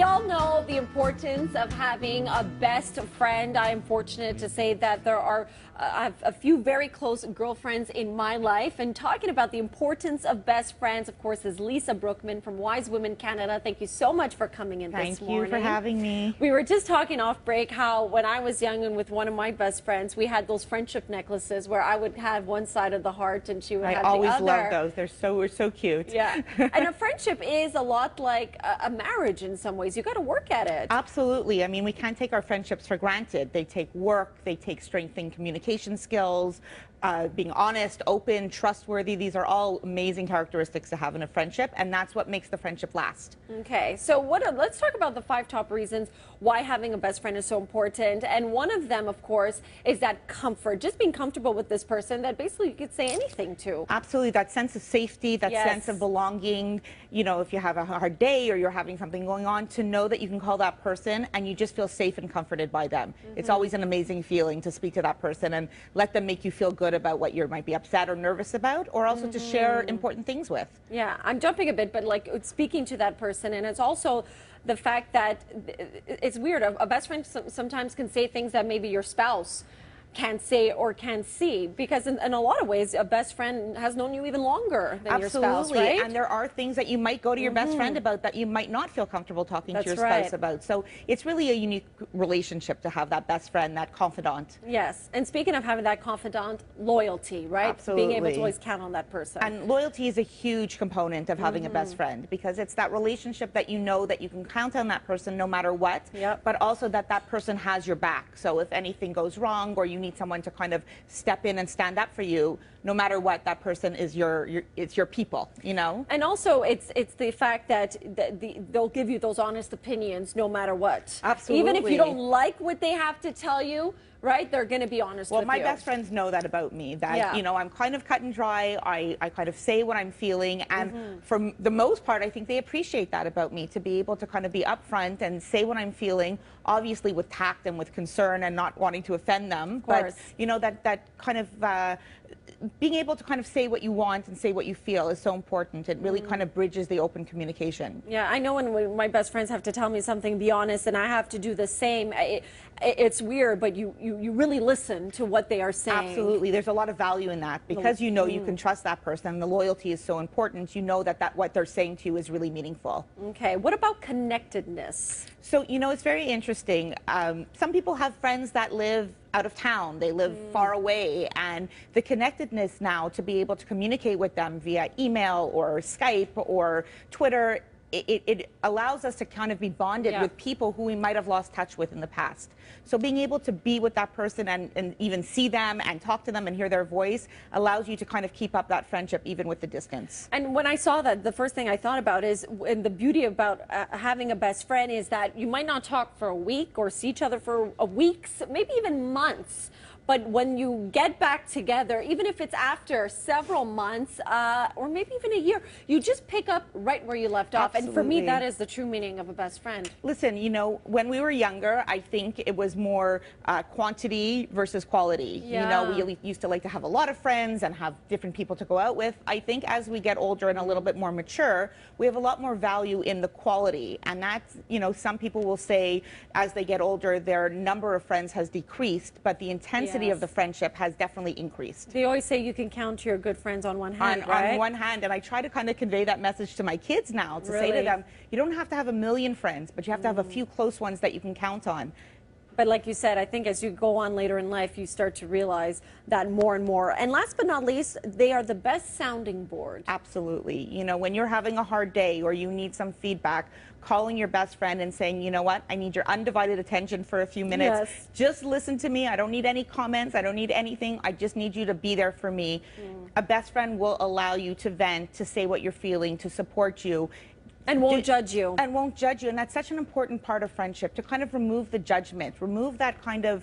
all know the importance of having a best friend. I am fortunate to say that there are I have a few very close girlfriends in my life. And talking about the importance of best friends, of course, is Lisa Brookman from Wise Women Canada. Thank you so much for coming in this morning. Thank you for having me. We were just talking off break how when I was young and with one of my best friends, we had those friendship necklaces where I would have one side of the heart and she would have the other. I always love those. They're so cute. Yeah. And a friendship is a lot like a marriage in some ways. You got to work at it. Absolutely. I mean, we can't take our friendships for granted. They take work. They take strengthening communication skills, being honest, open, trustworthy. These are all amazing characteristics to have in a friendship, and that's what makes the friendship last. Okay, so let's talk about the 5 top reasons why having a best friend is so important. And one of them, of course, is that comfort. Just being comfortable with this person that basically you could say anything to. Absolutely. That sense of safety, that Yes. sense of belonging. You know, if you have a hard day or you're having something going on, to know that you can call that person and you just feel safe and comforted by them. It's always an amazing feeling to speak to that person and let them make you feel good about what you might be upset or nervous about, or also to share important things with. Yeah, I'm jumping a bit, but like speaking to that person, and it's also the fact that it's weird. A best friend sometimes can say things that maybe your spouse can't say or can't see, because in a lot of ways a best friend has known you even longer than your spouse, right? And there are things that you might go to your best friend about that you might not feel comfortable talking to your spouse about. So it's really a unique relationship to have that best friend, that confidant. Yes. And speaking of having that confidant, loyalty, right? Absolutely. Being able to always count on that person. And loyalty is a huge component of having a best friend, because it's that relationship that you know that you can count on that person no matter what, but also that that person has your back. So if anything goes wrong or you need someone to kind of step in and stand up for you, no matter what, that person is it's your people, you know? And also it's the fact that they'll give you those honest opinions no matter what. Absolutely. Even if you don't like what they have to tell you, right? They're going to be honest with you. Well, my best friends know that about me, that, you know, I'm kind of cut and dry. I kind of say what I'm feeling. And for the most part, I think they appreciate that about me, to be able to kind of be upfront and say what I'm feeling, obviously with tact and with concern and not wanting to offend them. Of course. But, you know, that kind of being able to kind of say what you want and say what you feel is so important. It really kind of bridges the open communication. Yeah, I know when my best friends have to tell me something, be honest, and I have to do the same. It's weird, but you really listen to what they are saying. Absolutely. There's a lot of value in that, because you know you can trust that person. The loyalty is so important. You know that what they're saying to you is really meaningful. Okay. What about connectedness? So, you know, it's very interesting. Some people have friends that live out of town. They live far away, and the connectedness now to be able to communicate with them via email or Skype or Twitter, it allows us to kind of be bonded with people who we might have lost touch with in the past. So being able to be with that person and even see them and talk to them and hear their voice allows you to kind of keep up that friendship even with the distance. And when I saw that, the first thing I thought about is, and the beauty about having a best friend is that you might not talk for a week or see each other for weeks, maybe even months. But when you get back together, even if it's after several months or maybe even a year, you just pick up right where you left off. Absolutely. And for me, that is the true meaning of a best friend. Listen, you know, when we were younger, I think it was more quantity versus quality. Yeah. You know, we used to like to have a lot of friends and have different people to go out with. I think as we get older and a little bit more mature, we have a lot more value in the quality. And that's, you know, some people will say as they get older, their number of friends has decreased, but the intensity of the friendship has definitely increased. They always say you can count your good friends on one hand, right? On one hand, and I try to kind of convey that message to my kids now, to say to them, you don't have to have a million friends, but you have to have a few close ones that you can count on. But like you said, I think as you go on later in life, you start to realize that more and more. And last but not least, they are the best sounding board. Absolutely. You know, when you're having a hard day or you need some feedback, calling your best friend and saying, you know what, I need your undivided attention for a few minutes. Yes. Just listen to me. I don't need any comments. I don't need anything. I just need you to be there for me. A best friend will allow you to vent, to say what you're feeling, to support you. And won't judge you. And won't judge you. And that's such an important part of friendship, to kind of remove the judgment, remove that kind of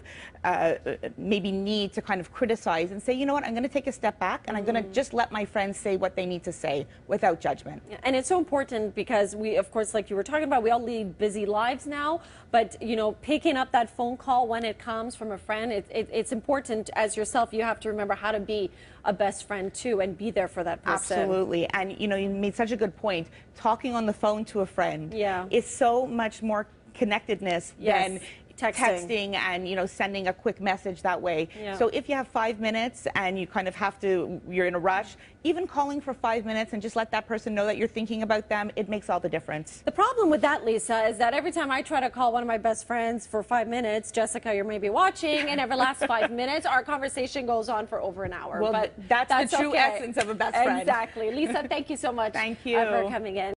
maybe need to kind of criticize and say, you know what, I'm going to take a step back and I'm going to just let my friends say what they need to say without judgment. And it's so important because we, of course, like you were talking about, we all lead busy lives now, but, you know, picking up that phone call when it comes from a friend, it's important. As yourself, you have to remember how to be a best friend too and be there for that person. Absolutely. And you know, you made such a good point. Talking on the phone to a friend is so much more connectedness than texting and, you know, sending a quick message that way. So if you have 5 minutes and you kind of have to, you're in a rush, even calling for 5 minutes and just let that person know that you're thinking about them, it makes all the difference. The problem with that, Lisa, is that every time I try to call one of my best friends for 5 minutes, Jessica, you're maybe watching, and every last 5 minutes, our conversation goes on for over an hour. Well, but that's the true essence of a best friend. Exactly. Lisa, thank you so much Thank you for coming in.